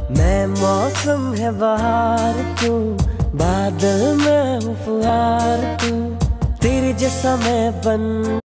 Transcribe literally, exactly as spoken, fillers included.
मैं मौसम है बहार तू, बादल मैं हूँ फुहार तू, तेरे जैसा मैं बन